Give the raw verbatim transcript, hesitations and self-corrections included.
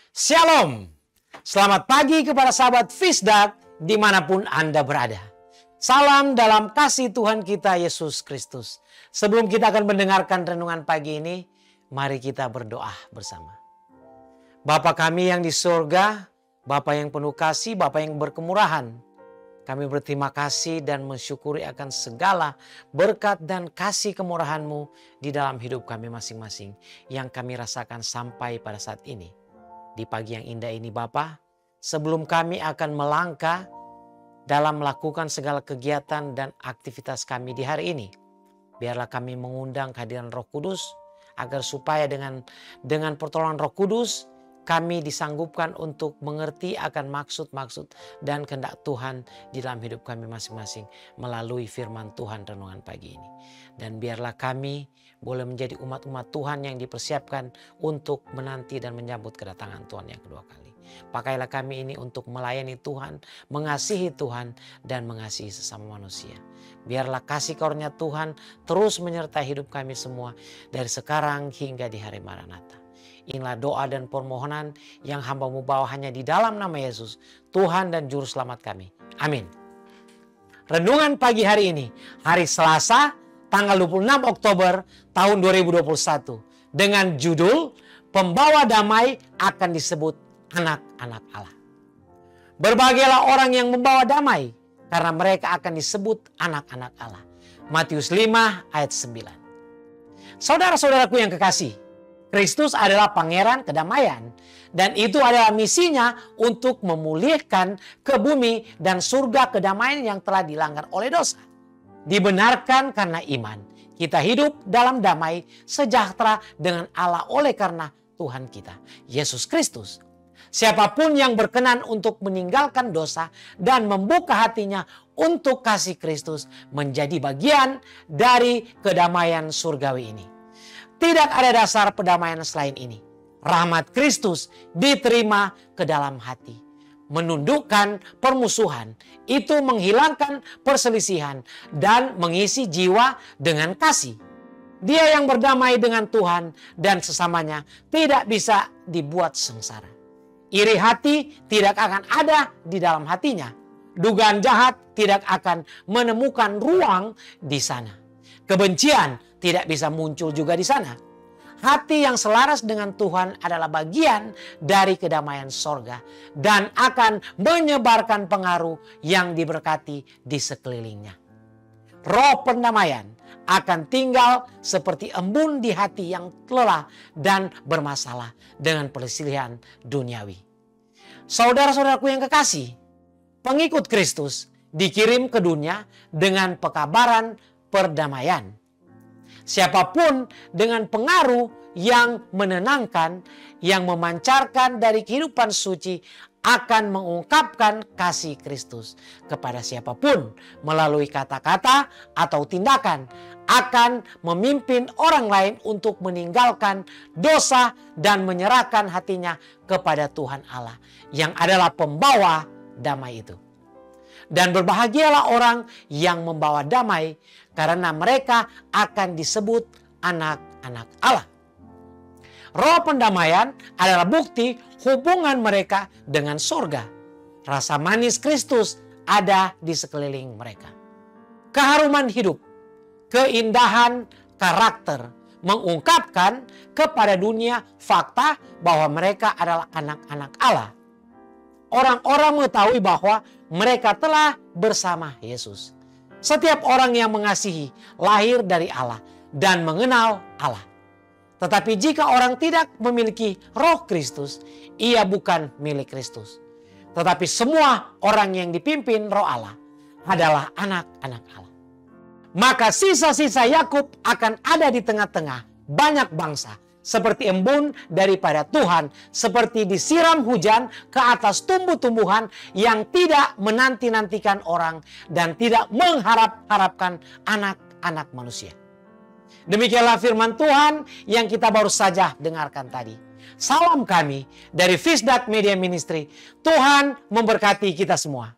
Shalom. Selamat pagi kepada sahabat Fisdak dimanapun Anda berada. Salam dalam kasih Tuhan kita Yesus Kristus. Sebelum kita akan mendengarkan renungan pagi ini, mari kita berdoa bersama. Bapa kami yang di surga, Bapa yang penuh kasih, Bapa yang berkemurahan, kami berterima kasih dan mensyukuri akan segala berkat dan kasih kemurahan-Mu di dalam hidup kami masing-masing yang kami rasakan sampai pada saat ini. Di pagi yang indah ini Bapa, sebelum kami akan melangkah dalam melakukan segala kegiatan dan aktivitas kami di hari ini, biarlah kami mengundang kehadiran Roh Kudus agar supaya dengan dengan pertolongan Roh Kudus kami disanggupkan untuk mengerti akan maksud-maksud dan kehendak Tuhan di dalam hidup kami masing-masing melalui firman Tuhan renungan pagi ini. Dan biarlah kami boleh menjadi umat-umat Tuhan yang dipersiapkan untuk menanti dan menyambut kedatangan Tuhan yang kedua kali. Pakailah kami ini untuk melayani Tuhan, mengasihi Tuhan, dan mengasihi sesama manusia. Biarlah kasih karunia Tuhan terus menyertai hidup kami semua dari sekarang hingga di hari Maranatha. Inilah doa dan permohonan yang hamba-Mu bawa hanya di dalam nama Yesus, Tuhan dan Juru Selamat kami. Amin. Renungan pagi hari ini, hari Selasa, tanggal dua puluh enam Oktober tahun dua ribu dua puluh satu. Dengan judul, Pembawa Damai akan disebut anak-anak Allah. Berbahagialah orang yang membawa damai, karena mereka akan disebut anak-anak Allah. Matius lima ayat sembilan. Saudara-saudaraku yang kekasih, Kristus adalah pangeran kedamaian. Dan itu adalah misinya untuk memulihkan ke bumi dan surga kedamaian yang telah dilanggar oleh dosa. Dibenarkan karena iman. Kita hidup dalam damai sejahtera dengan Allah oleh karena Tuhan kita, Yesus Kristus. Siapapun yang berkenan untuk meninggalkan dosa dan membuka hatinya untuk kasih Kristus menjadi bagian dari kedamaian surgawi ini. Tidak ada dasar pendamaian selain ini. Rahmat Kristus diterima ke dalam hati. Menundukkan permusuhan, itu menghilangkan perselisihan dan mengisi jiwa dengan kasih. Dia yang berdamai dengan Tuhan dan sesamanya tidak bisa dibuat sengsara. Iri hati tidak akan ada di dalam hatinya. Dugaan jahat tidak akan menemukan ruang di sana. Kebencian tidak bisa muncul juga di sana. Hati yang selaras dengan Tuhan adalah bagian dari kedamaian sorga dan akan menyebarkan pengaruh yang diberkati di sekelilingnya. Roh pendamaian akan tinggal seperti embun di hati yang lelah dan bermasalah dengan perselisihan duniawi. Saudara-saudaraku yang kekasih, pengikut Kristus dikirim ke dunia dengan pekabaran perdamaian. Siapapun dengan pengaruh yang menenangkan, yang memancarkan dari kehidupan suci akan mengungkapkan kasih Kristus kepada siapapun melalui kata-kata atau tindakan, akan memimpin orang lain untuk meninggalkan dosa dan menyerahkan hatinya kepada Tuhan Allah yang adalah pembawa damai itu. Dan berbahagialah orang yang membawa damai, karena mereka akan disebut anak-anak Allah. Roh pendamaian adalah bukti hubungan mereka dengan surga. Rasa manis Kristus ada di sekeliling mereka. Keharuman hidup, keindahan karakter mengungkapkan kepada dunia fakta bahwa mereka adalah anak-anak Allah. Orang-orang mengetahui bahwa mereka telah bersama Yesus. Setiap orang yang mengasihi lahir dari Allah dan mengenal Allah. Tetapi jika orang tidak memiliki Roh Kristus, ia bukan milik Kristus. Tetapi semua orang yang dipimpin Roh Allah adalah anak-anak Allah. Maka sisa-sisa Yakub akan ada di tengah-tengah banyak bangsa, seperti embun daripada Tuhan, seperti disiram hujan ke atas tumbuh-tumbuhan yang tidak menanti-nantikan orang dan tidak mengharap-harapkan anak-anak manusia. Demikianlah firman Tuhan yang kita baru saja dengarkan tadi. Salam kami dari Fisdak Media Ministry. Tuhan memberkati kita semua.